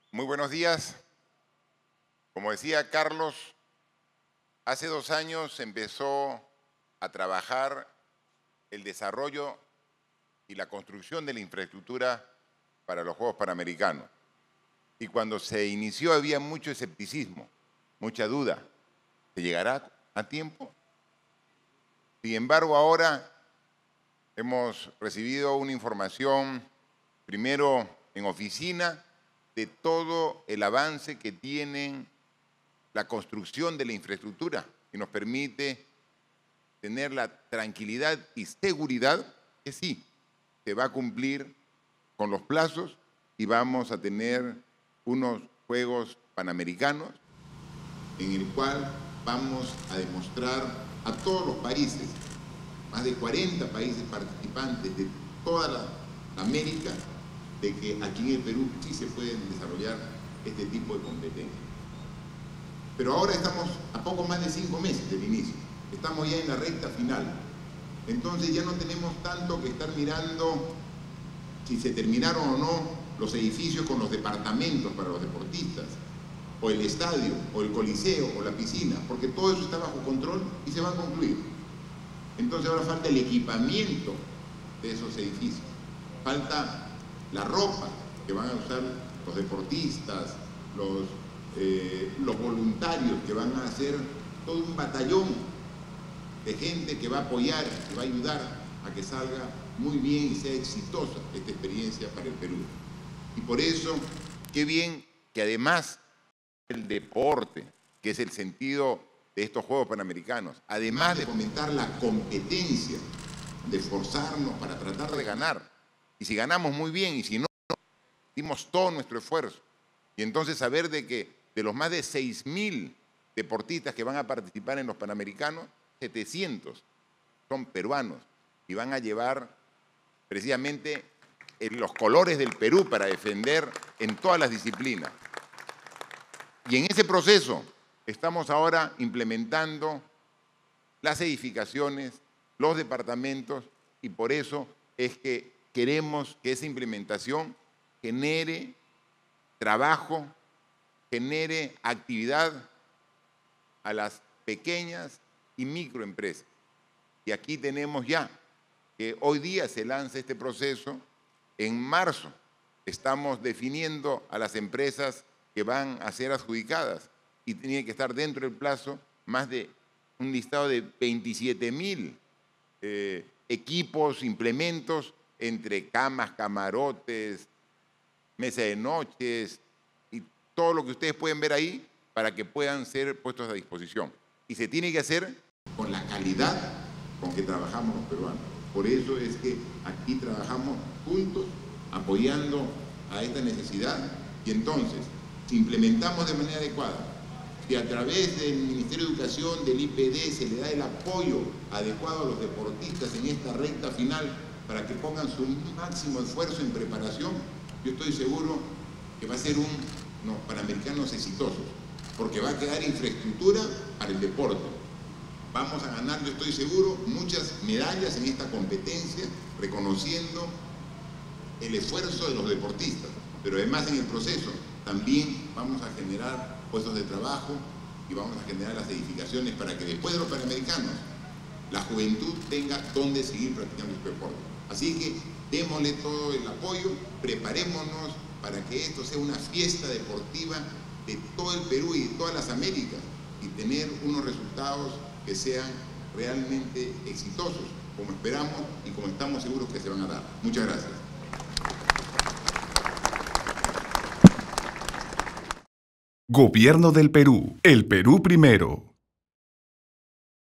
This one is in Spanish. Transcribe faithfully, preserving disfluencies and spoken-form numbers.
Muy buenos días. Como decía Carlos, hace dos años empezó a trabajar el desarrollo y la construcción de la infraestructura para los Juegos Panamericanos. Y cuando se inició había mucho escepticismo, mucha duda. ¿Se llegará a tiempo? Sin embargo, ahora hemos recibido una información, primero en oficina, de todo el avance que tiene la construcción de la infraestructura y nos permite tener la tranquilidad y seguridad que sí, se va a cumplir con los plazos y vamos a tener unos Juegos Panamericanos en el cual vamos a demostrar a todos los países, más de cuarenta países participantes de toda la América, de que aquí en el Perú sí se pueden desarrollar este tipo de competencias. Pero ahora estamos a poco más de cinco meses del inicio, estamos ya en la recta final, entonces ya no tenemos tanto que estar mirando si se terminaron o no los edificios con los departamentos para los deportistas, o el estadio, o el coliseo, o la piscina, porque todo eso está bajo control y se va a concluir. Entonces ahora falta el equipamiento de esos edificios, falta la ropa que van a usar los deportistas, los, eh, los voluntarios que van a hacer todo un batallón de gente que va a apoyar, que va a ayudar a que salga muy bien y sea exitosa esta experiencia para el Perú. Y por eso, qué bien que además del deporte, que es el sentido de estos Juegos Panamericanos, además de fomentar la competencia, de esforzarnos para tratar de ganar, y si ganamos muy bien, y si no, dimos todo nuestro esfuerzo. Y entonces saber de que de los más de seis mil deportistas que van a participar en los Panamericanos, setecientos son peruanos y van a llevar precisamente los colores del Perú para defender en todas las disciplinas. Y en ese proceso estamos ahora implementando las edificaciones, los departamentos, y por eso es que queremos que esa implementación genere trabajo, genere actividad a las pequeñas y microempresas. Y aquí tenemos ya que hoy día se lanza este proceso. En marzo estamos definiendo a las empresas que van a ser adjudicadas y tiene que estar dentro del plazo más de un listado de veintisiete mil eh, equipos, implementos, entre camas, camarotes, mesa de noches y todo lo que ustedes pueden ver ahí para que puedan ser puestos a disposición. Y se tiene que hacer con la calidad con que trabajamos los peruanos. Por eso es que aquí trabajamos juntos, apoyando a esta necesidad. Y entonces, si implementamos de manera adecuada, si a través del Ministerio de Educación, del I P D, se le da el apoyo adecuado a los deportistas en esta recta final para que pongan su máximo esfuerzo en preparación, yo estoy seguro que va a ser un, unos Panamericanos exitosos, porque va a quedar infraestructura para el deporte. Vamos a ganar, yo estoy seguro, muchas medallas en esta competencia, reconociendo el esfuerzo de los deportistas, pero además en el proceso también vamos a generar puestos de trabajo y vamos a generar las edificaciones para que después de los Panamericanos la juventud tenga donde seguir practicando este deporte. Así que démosle todo el apoyo, preparémonos para que esto sea una fiesta deportiva de todo el Perú y de todas las Américas y tener unos resultados que sean realmente exitosos, como esperamos y como estamos seguros que se van a dar. Muchas gracias. Gobierno del Perú. El Perú primero.